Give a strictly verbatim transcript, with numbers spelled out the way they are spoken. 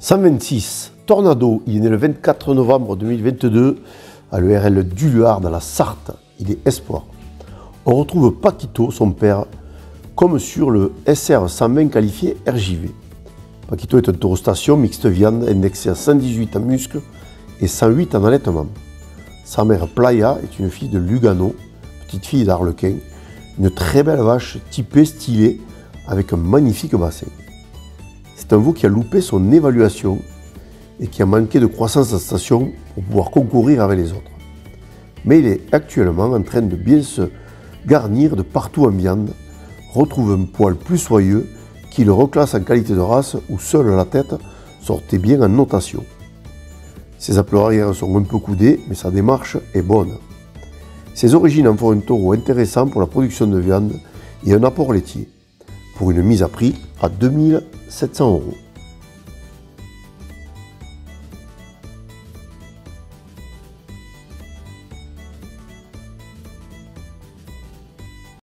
cent vingt-six, Tornado, il est né le vingt-quatre novembre deux mille vingt-deux à l'E R L du Luard dans la Sarthe, il est espoir. On retrouve Paquito, son père, comme sur le S R cent vingt qualifié R J V. Paquito est un taureau station mixte viande indexé à cent dix-huit en muscle et cent huit en allaitement. Sa mère Playa est une fille de Lugano, petite fille d'Arlequin, une très belle vache typée, stylée, avec un magnifique bassin. C'est un veau qui a loupé son évaluation et qui a manqué de croissance en station pour pouvoir concourir avec les autres. Mais il est actuellement en train de bien se garnir de partout en viande, retrouve un poil plus soyeux qui le reclasse en qualité de race où seule la tête sortait bien en notation. Ses appuis arrière sont un peu coudés, mais sa démarche est bonne. Ses origines en font un taureau intéressant pour la production de viande et un apport laitier, pour une mise à prix à deux mille sept cents euros.